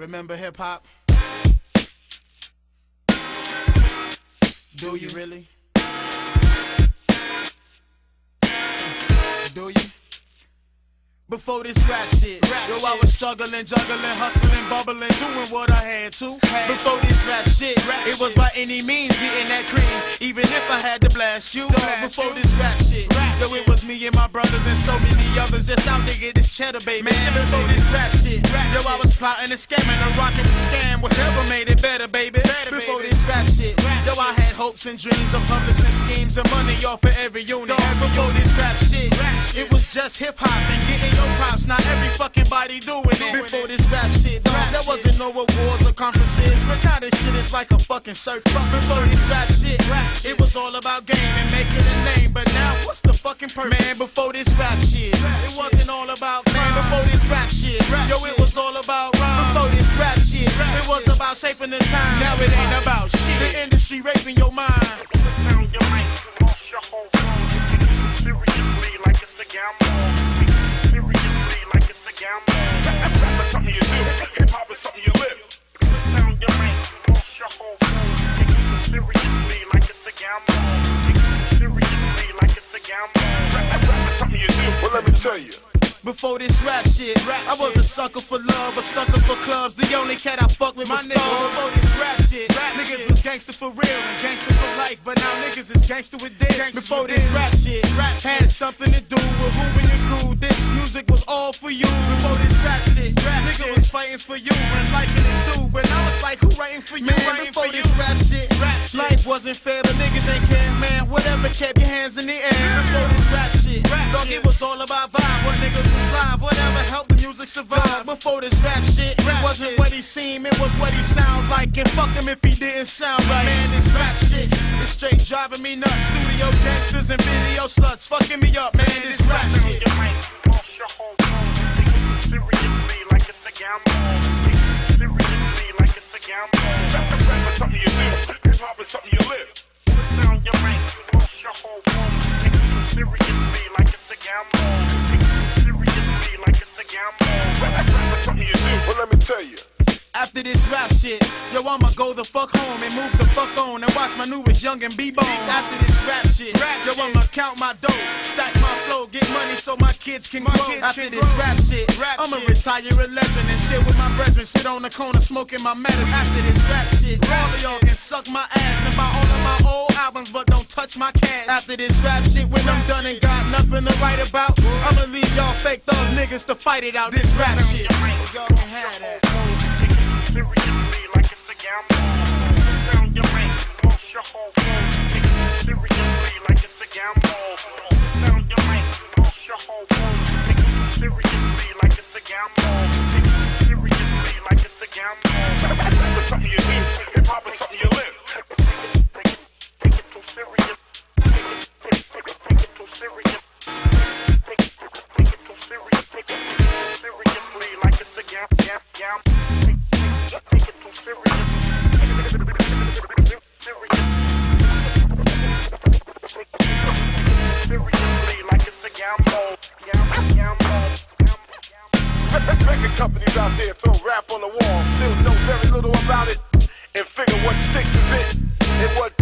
Remember hip hop? Do you really? Do you? Before this rap shit, yo, I was struggling, juggling, hustling, bubbling, doing what I had to. Before this rap shit, it was by any means getting that cream, even if I had to blast you. Before this rap shit, yo, it was me and my brothers and so many others just out there get this cheddar, baby. Man, before this rap shit, yo, I was plotting and scamming and rocking the scam, whatever made it better, baby. Before this rap shit, yo, I had hopes and dreams of publishing schemes and money off for every unit. Before this rap shit, it was just hip hop and getting your props, not every fucking body doing it. Before this rap shit, there wasn't no awards or conferences, but now this shit is like a fucking circus. Before this rap shit, it was all about game and making a name, but now what's the fucking purpose? Man, before this rap shit, it wasn't all about man. Before this rap shit, yo, it was all about rhymes. Before this rap shit, it was about shaping the time. Now it ain't about shit. The industry raping your mind. Now your mind, you lost your whole world. You take it too seriously like it's a gamble. Seriously like it's a gamble. Rap is something you do, hip hop is something you live. Now your mind, you lost your whole world. You take it too seriously like it's a gamble. Take it too seriously like it's a gamble. Rap is something you do. Well, let me tell you. Before this rap shit, I was a sucker for love, a sucker for clubs. The only cat I fuck with was Star. Before this rap shit, niggas was gangster for real and gangster for life, but now niggas is gangster with dick. Before this rap shit, had something to do with who and your crew. This music was all for you. Before this rap shit, niggas was fighting for you and liking it too. But now it's like, who writing for you? Man, before this rap shit, life wasn't fair, but niggas ain't care, man. Whatever, kept your hands in the air. Before this rap shit, dog, it was all about vibe. What niggas live, whatever helped the music survive. Before this rap shit, it wasn't what he seemed, it was what he sound like. And fuck him if he didn't sound right. Man, this rap shit is straight driving me nuts. Studio gangsters and video sluts fucking me up, man. This rap shit. Your mind, lost your whole world. Take it too seriously like it's a gamble. Take it too seriously like it's a gamble. Rap is something you do, hip hop is something you live. Now your mind, lost your whole world. Take it too seriously like it's a gamble. Take it too seriously like it's a gamble. Rap is something you do. Well, let me tell you. After this rap shit, yo, I'ma go the fuck home and move the fuck on and watch my newest Young and B-Bone. After this rap shit, yo, I'ma count my dough, stack my flow, get money so my kids can grow. After this rap shit, I'ma retire a legend and chill with my brethren, sit on the corner smoking my medicine. After this rap shit, all of y'all can suck my ass and buy all of my old albums, but don't touch my cash. After this rap shit, when I'm done and got nothing to write about, I'ma leave y'all fake thug niggas to fight it out. This rap shit, y'all can have that. Seriously like it's a gamble. Now your mind, lost your whole world. Take it too seriously like it's a gamble. Now your mind, lost your whole world. Take it too seriously like it's a gamble. Take it too seriously like it's a gamble. Rap is something you do, hip hop is something you live. Take it too serious. Take it too serious. Take it too serious. Take it too seriously like it's a gamble. Take it too serious. Seriously, like it's a gamble. Record companies out there throw rap on the wall, still know very little about it, and figure what sticks is it, and what